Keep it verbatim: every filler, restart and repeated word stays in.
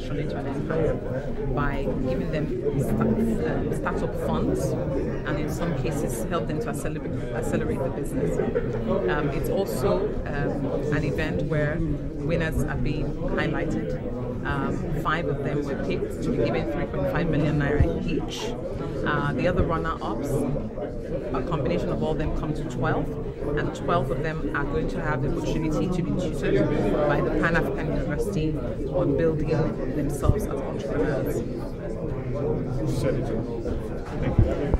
passion into an empire by giving them start, um, startup funds, and in some cases help them to accelerate, accelerate the business. Um, it's also um, an event where winners are being highlighted. Um, five of them were picked to be given three point five million naira each. Uh, the other runner-ups, a combination of all of them, come to twelve, and twelve of them are going to have the opportunity to be tutored by the Pan-African University on building themselves as entrepreneurs. Thank you.